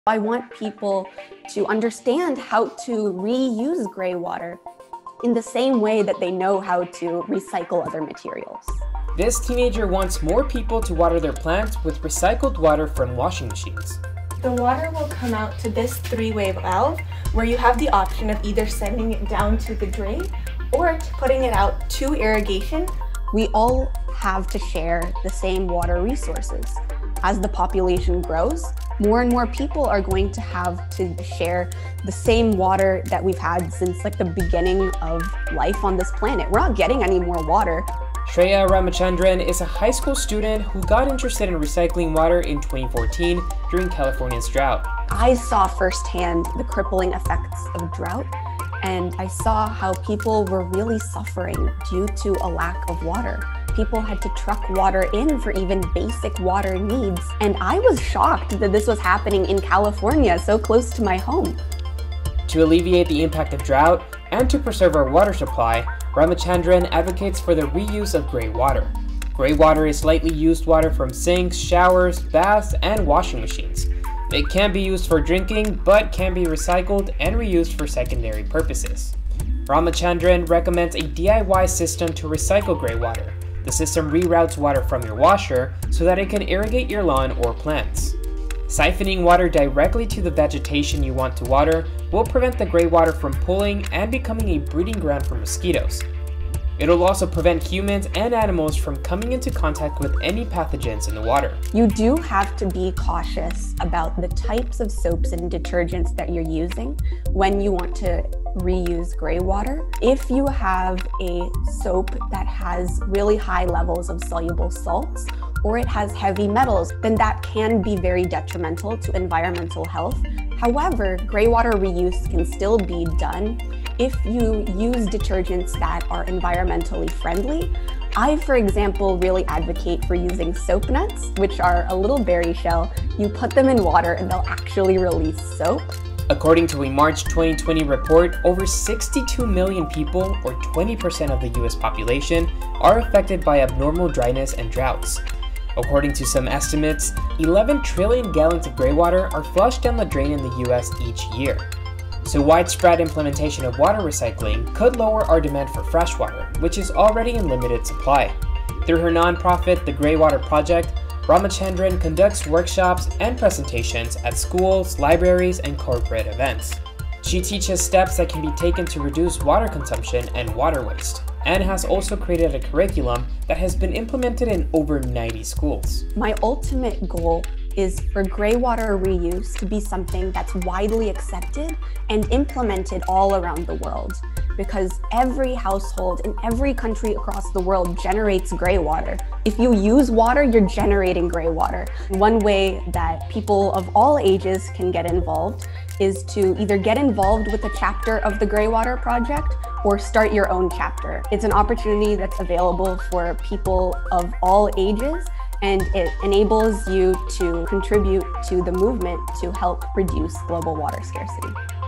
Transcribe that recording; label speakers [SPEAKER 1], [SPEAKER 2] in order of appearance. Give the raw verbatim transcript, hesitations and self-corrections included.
[SPEAKER 1] I want people to understand how to reuse gray water in the same way that they know how to recycle other materials.
[SPEAKER 2] This teenager wants more people to water their plants with recycled water from washing machines.
[SPEAKER 3] The water will come out to this three-way valve where you have the option of either sending it down to the drain or putting it out to irrigation.
[SPEAKER 1] We all have to share the same water resources. As the population grows, more and more people are going to have to share the same water that we've had since like the beginning of life on this planet. We're not getting any more water.
[SPEAKER 2] Shreya Ramachandran is a high school student who got interested in recycling water in twenty fourteen during California's drought.
[SPEAKER 1] I saw firsthand the crippling effects of drought, and I saw how people were really suffering due to a lack of water. People had to truck water in for even basic water needs, and I was shocked that this was happening in California, so close to my home.
[SPEAKER 2] To alleviate the impact of drought and to preserve our water supply, Ramachandran advocates for the reuse of gray water. Gray water is lightly used water from sinks, showers, baths, and washing machines. It can be used for drinking, but can be recycled and reused for secondary purposes. Ramachandran recommends a D I Y system to recycle gray water. The system reroutes water from your washer so that it can irrigate your lawn or plants. Siphoning water directly to the vegetation you want to water will prevent the gray water from pooling and becoming a breeding ground for mosquitoes. It'll also prevent humans and animals from coming into contact with any pathogens in the water.
[SPEAKER 1] You do have to be cautious about the types of soaps and detergents that you're using when you want to reuse gray water. If you have a soap that has really high levels of soluble salts, or it has heavy metals, then that can be very detrimental to environmental health. However, gray water reuse can still be done if you use detergents that are environmentally friendly. I, for example, really advocate for using soap nuts, which are a little berry shell. You put them in water and they'll actually release soap.
[SPEAKER 2] According to a March twenty twenty report, over sixty-two million people, or twenty percent of the U S population, are affected by abnormal dryness and droughts. According to some estimates, eleven trillion gallons of gray water are flushed down the drain in the U S each year. So widespread implementation of water recycling could lower our demand for fresh water, which is already in limited supply. Through her nonprofit, the Gray Water Project, Ramachandran conducts workshops and presentations at schools, libraries, and corporate events. She teaches steps that can be taken to reduce water consumption and water waste, and has also created a curriculum that has been implemented in over ninety schools.
[SPEAKER 1] My ultimate goal is for gray water reuse to be something that's widely accepted and implemented all around the world, because every household in every country across the world generates gray water. If you use water, you're generating gray water. One way that people of all ages can get involved is to either get involved with a chapter of the Gray Water Project or start your own chapter. It's an opportunity that's available for people of all ages, and it enables you to contribute to the movement to help reduce global water scarcity.